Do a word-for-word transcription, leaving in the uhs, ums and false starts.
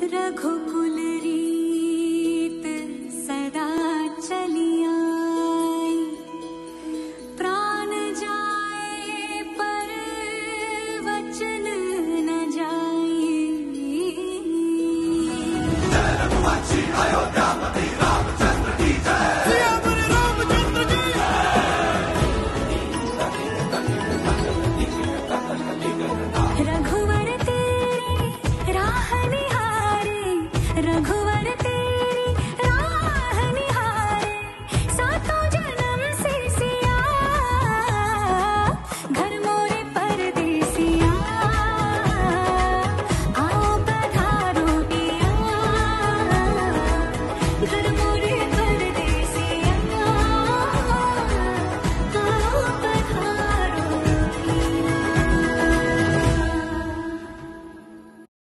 रघुकुल रीत सदा चली आई, प्राण जाए पर वचन न जाए। जय रघुवंशी अयोध्यापति